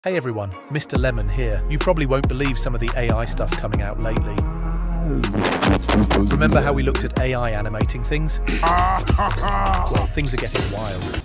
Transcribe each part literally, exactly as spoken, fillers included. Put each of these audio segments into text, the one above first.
Hey everyone, Mister Lemon here. You probably won't believe some of the A I stuff coming out lately. Remember how we looked at A I animating things? Well, things are getting wild.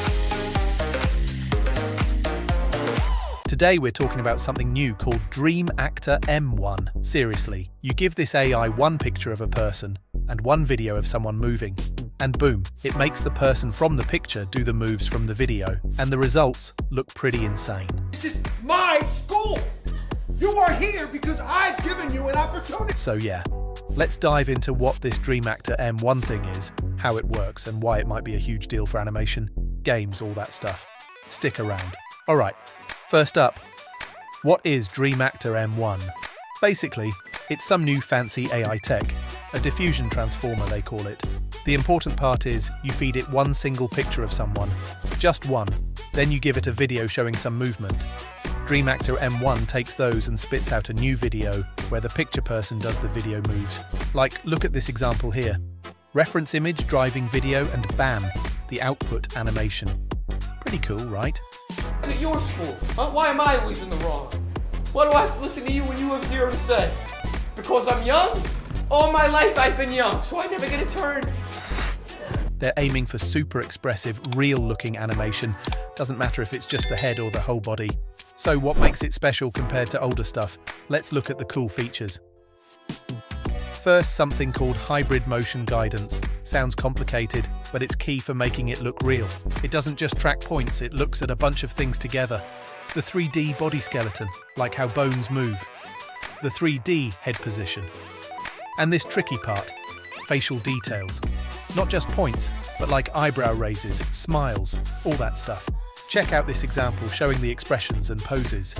Today we're talking about something new called Dream Actor M one. Seriously, you give this A I one picture of a person and one video of someone moving, and boom, it makes the person from the picture do the moves from the video, and the results look pretty insane. This is my school! You are here because I've given you an opportunity! So yeah, let's dive into what this Dream Actor M one thing is, how it works, and why it might be a huge deal for animation, games, all that stuff. Stick around. Alright, first up, what is Dream Actor M one? Basically, it's some new fancy A I tech, a diffusion transformer they call it. The important part is you feed it one single picture of someone, just one, then you give it a video showing some movement. Dream Actor M one takes those and spits out a new video where the picture person does the video moves. Like, look at this example here. Reference image, driving video, and bam, the output animation. Pretty cool, right? Is it your school? Huh? Why am I always in the wrong? Why do I have to listen to you when you have zero to say? Because I'm young? All my life I've been young, so I never get a turn. They're aiming for super expressive, real-looking animation. Doesn't matter if it's just the head or the whole body. So what makes it special compared to older stuff? Let's look at the cool features. First, something called hybrid motion guidance. Sounds complicated, but it's key for making it look real. It doesn't just track points, it looks at a bunch of things together. The three D body skeleton, like how bones move. The three D head position. And this tricky part, facial details. Not just points, but like eyebrow raises, smiles, all that stuff. Check out this example showing the expressions and poses.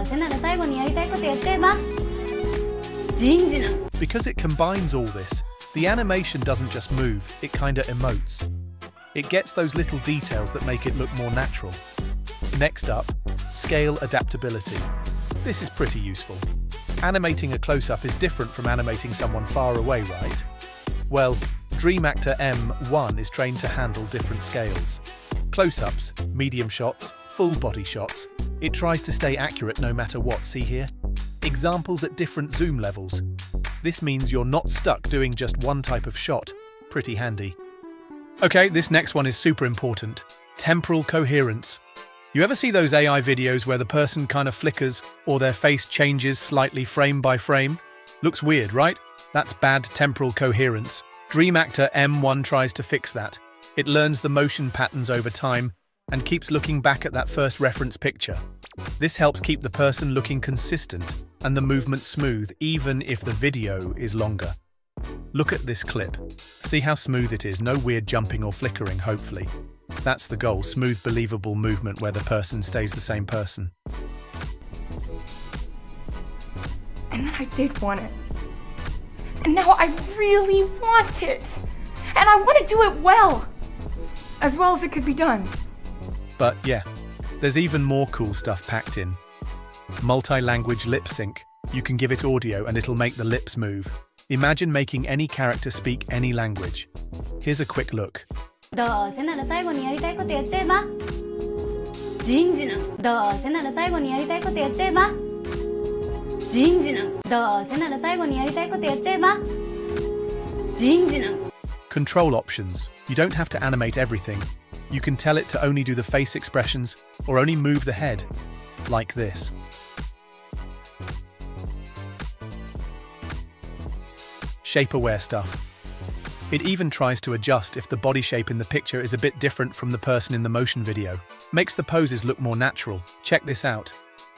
Because it combines all this, the animation doesn't just move, it kinda emotes. It gets those little details that make it look more natural. Next up, scale adaptability. This is pretty useful. Animating a close-up is different from animating someone far away, right? Well, Dream Actor M one is trained to handle different scales. Close-ups, medium shots, full body shots. It tries to stay accurate no matter what, see here? Examples at different zoom levels. This means you're not stuck doing just one type of shot. Pretty handy. Okay, this next one is super important. Temporal Coherence. You ever see those A I videos where the person kind of flickers or their face changes slightly frame by frame? Looks weird, right? That's bad temporal coherence. Dream Actor M one tries to fix that. It learns the motion patterns over time and keeps looking back at that first reference picture. This helps keep the person looking consistent and the movement smooth even if the video is longer. Look at this clip. See how smooth it is, no weird jumping or flickering, hopefully. That's the goal, smooth, believable movement where the person stays the same person. And then I did want it. And now I really want it. And I want to do it well. As well as it could be done. But yeah, there's even more cool stuff packed in. Multi-language lip sync. You can give it audio and it'll make the lips move. Imagine making any character speak any language. Here's a quick look. Control options. You don't have to animate everything. You can tell it to only do the face expressions or only move the head, like this. Shape-aware stuff. It even tries to adjust if the body shape in the picture is a bit different from the person in the motion video. Makes the poses look more natural. Check this out.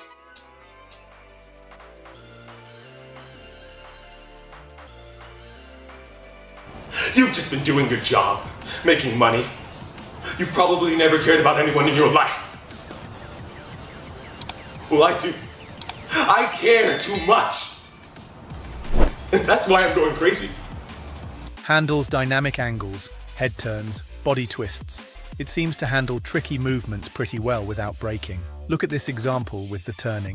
You've just been doing your job, making money. You've probably never cared about anyone in your life. Well, I do. I care too much. That's why I'm going crazy. Handles dynamic angles, head turns, body twists. It seems to handle tricky movements pretty well without breaking. Look at this example with the turning.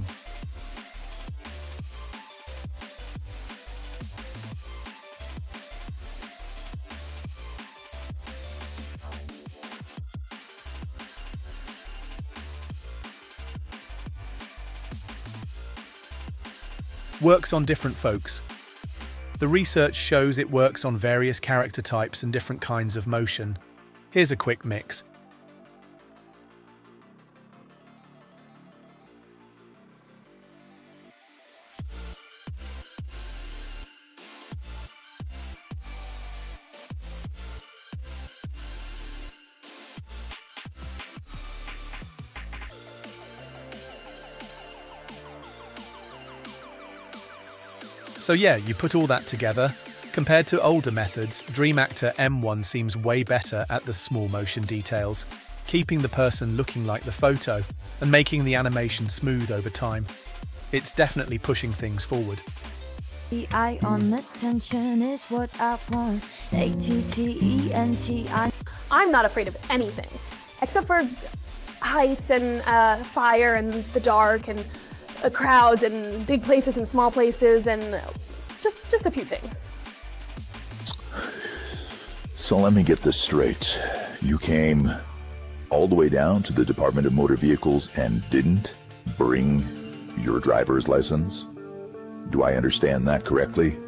works on different folks. The research shows it works on various character types and different kinds of motion. Here's a quick mix. So yeah, you put all that together. Compared to older methods, DreamActor M one seems way better at the small motion details, keeping the person looking like the photo and making the animation smooth over time. It's definitely pushing things forward. The eye on the tension is what I want. A T T E N T I. I'm not afraid of anything, except for heights and uh, fire and the dark and uh, crowds and big places and small places and just, just a few things. So let me get this straight. You came all the way down to the Department of Motor Vehicles and didn't bring your driver's license? Do I understand that correctly?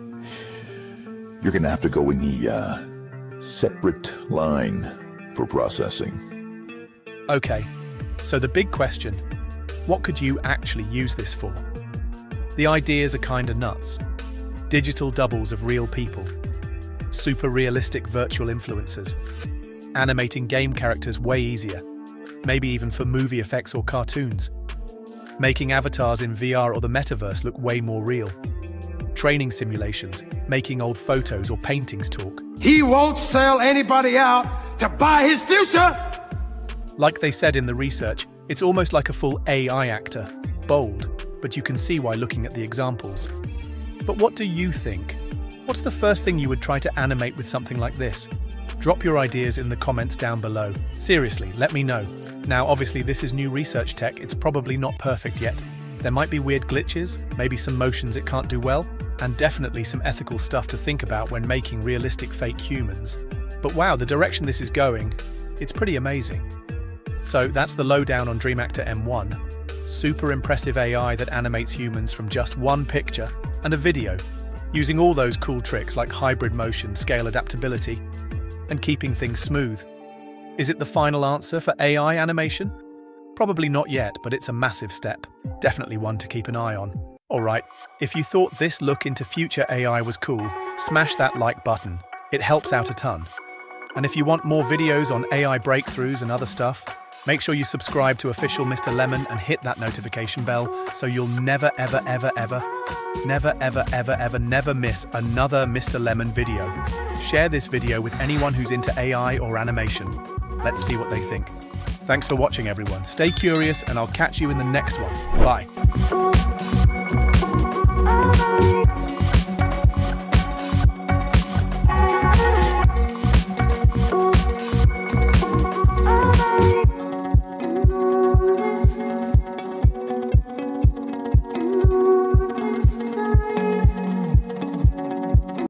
You're gonna have to go in the uh, separate line for processing. Okay, so the big question, what could you actually use this for? The ideas are kinda nuts. Digital doubles of real people. Super realistic virtual influencers. Animating game characters way easier. Maybe even for movie effects or cartoons. Making avatars in V R or the metaverse look way more real. Training simulations, making old photos or paintings talk. He won't sell anybody out to buy his future! Like they said in the research, it's almost like a full A I actor. Bold, but you can see why looking at the examples. But what do you think? What's the first thing you would try to animate with something like this? Drop your ideas in the comments down below. Seriously, let me know. Now, obviously, this is new research tech. It's probably not perfect yet. There might be weird glitches, maybe some motions it can't do well, and definitely some ethical stuff to think about when making realistic fake humans. But wow, the direction this is going, it's pretty amazing. So that's the lowdown on DreamActor M one. Super impressive A I that animates humans from just one picture and a video, using all those cool tricks like hybrid motion, scale adaptability, and keeping things smooth. Is it the final answer for A I animation? Probably not yet, but it's a massive step. Definitely one to keep an eye on. Alright, if you thought this look into future A I was cool, smash that like button. It helps out a ton. And if you want more videos on A I breakthroughs and other stuff, make sure you subscribe to Official Mister Lemon and hit that notification bell so you'll never ever ever ever, never ever ever ever never miss another Mister Lemon video. Share this video with anyone who's into A I or animation. Let's see what they think. Thanks for watching everyone. Stay curious and I'll catch you in the next one. Bye.